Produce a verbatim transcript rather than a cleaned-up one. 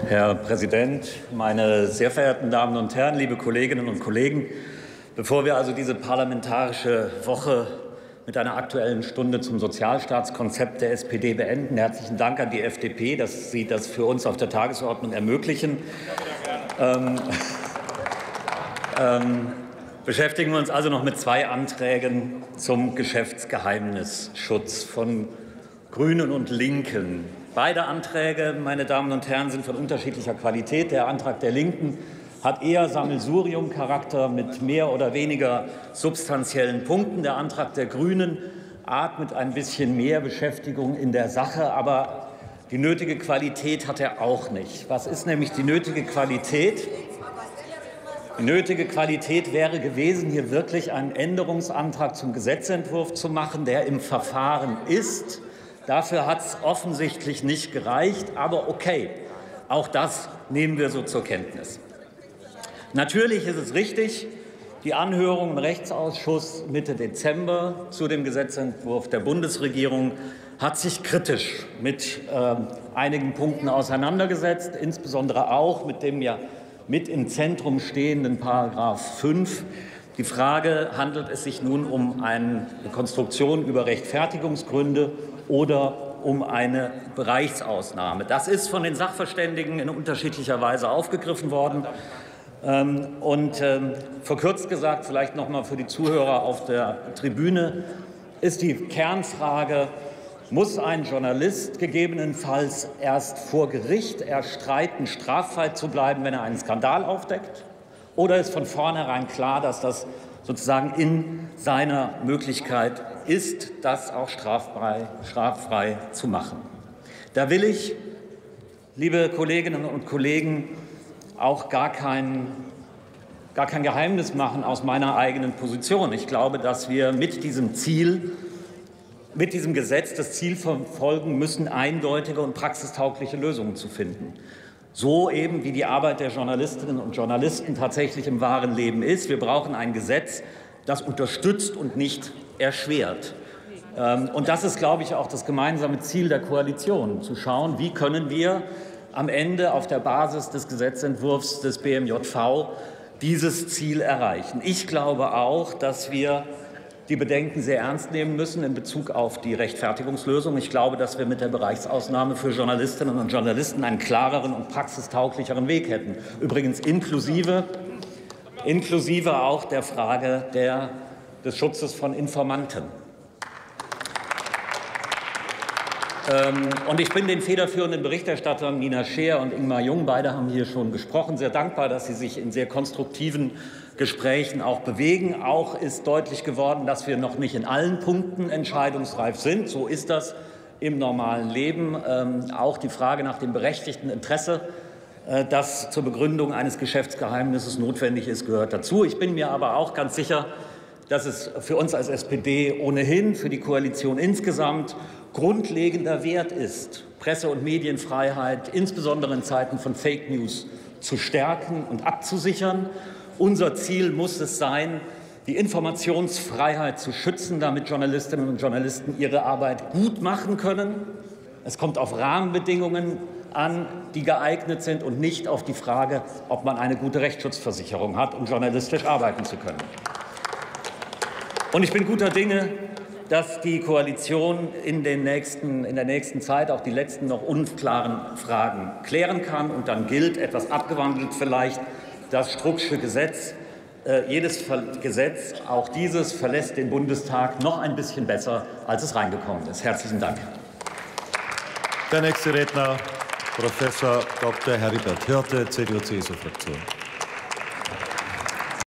Herr Präsident, meine sehr verehrten Damen und Herren, liebe Kolleginnen und Kollegen! Bevor wir also diese parlamentarische Woche mit einer Aktuellen Stunde zum Sozialstaatskonzept der S P D beenden, herzlichen Dank an die F D P, dass Sie das für uns auf der Tagesordnung ermöglichen. Ähm, ähm, beschäftigen wir uns also noch mit zwei Anträgen zum Geschäftsgeheimnisschutz von Grünen und Linken. Beide Anträge, meine Damen und Herren, sind von unterschiedlicher Qualität. Der Antrag der Linken hat eher Sammelsurium-Charakter mit mehr oder weniger substanziellen Punkten. Der Antrag der Grünen atmet ein bisschen mehr Beschäftigung in der Sache, aber die nötige Qualität hat er auch nicht. Was ist nämlich die nötige Qualität? Die nötige Qualität wäre gewesen, hier wirklich einen Änderungsantrag zum Gesetzentwurf zu machen, der im Verfahren ist. Dafür hat es offensichtlich nicht gereicht, aber okay, auch das nehmen wir so zur Kenntnis. Natürlich ist es richtig, die Anhörung im Rechtsausschuss Mitte Dezember zu dem Gesetzentwurf der Bundesregierung hat sich kritisch mit äh, einigen Punkten auseinandergesetzt, insbesondere auch mit dem ja mit im Zentrum stehenden Paragraph fünf. Die Frage, handelt es sich nun um eine Konstruktion über Rechtfertigungsgründe oder um eine Bereichsausnahme? Das ist von den Sachverständigen in unterschiedlicher Weise aufgegriffen worden. Und verkürzt gesagt, vielleicht noch mal für die Zuhörer auf der Tribüne, ist die Kernfrage: Muss ein Journalist gegebenenfalls erst vor Gericht erstreiten, straffrei zu bleiben, wenn er einen Skandal aufdeckt? Oder ist von vornherein klar, dass das sozusagen in seiner Möglichkeit ist, das auch straffrei, straffrei zu machen? Da will ich, liebe Kolleginnen und Kollegen, auch gar kein, gar kein Geheimnis machen aus meiner eigenen Position. Ich glaube, dass wir mit diesem Ziel, mit diesem Gesetz das Ziel verfolgen müssen, eindeutige und praxistaugliche Lösungen zu finden. So eben wie die Arbeit der Journalistinnen und Journalisten tatsächlich im wahren Leben ist. Wir brauchen ein Gesetz, das unterstützt und nicht erschwert. Und das ist, glaube ich, auch das gemeinsame Ziel der Koalition, zu schauen, wie können wir am Ende auf der Basis des Gesetzentwurfs des B M J V dieses Ziel erreichen. Ich glaube auch, dass wir die Bedenken sehr ernst nehmen müssen in Bezug auf die Rechtfertigungslösung. Ich glaube, dass wir mit der Bereichsausnahme für Journalistinnen und Journalisten einen klareren und praxistauglicheren Weg hätten. Übrigens inklusive, inklusive auch der Frage der, des Schutzes von Informanten. Und ich bin den federführenden Berichterstattern Nina Scheer und Ingmar Jung, beide haben hier schon gesprochen, sehr dankbar, dass sie sich in sehr konstruktiven Gesprächen auch bewegen. Auch ist deutlich geworden, dass wir noch nicht in allen Punkten entscheidungsreif sind. So ist das im normalen Leben. Ähm, auch die Frage nach dem berechtigten Interesse, äh, das zur Begründung eines Geschäftsgeheimnisses notwendig ist, gehört dazu. Ich bin mir aber auch ganz sicher, dass es für uns als S P D ohnehin, für die Koalition insgesamt grundlegender Wert ist, Presse- und Medienfreiheit, insbesondere in Zeiten von Fake News, zu stärken und abzusichern. Unser Ziel muss es sein, die Informationsfreiheit zu schützen, damit Journalistinnen und Journalisten ihre Arbeit gut machen können. Es kommt auf Rahmenbedingungen an, die geeignet sind, und nicht auf die Frage, ob man eine gute Rechtsschutzversicherung hat, um journalistisch arbeiten zu können. Und ich bin guter Dinge, dass die Koalition in, den nächsten, in der nächsten Zeit auch die letzten noch unklaren Fragen klären kann. Und dann gilt, etwas abgewandelt vielleicht, das Strucksche Gesetz. Äh, jedes Gesetz, auch dieses, verlässt den Bundestag noch ein bisschen besser, als es reingekommen ist. Herzlichen Dank. Der nächste Redner, Professor Doktor Heribert Hirte, C D U C S U-Fraktion.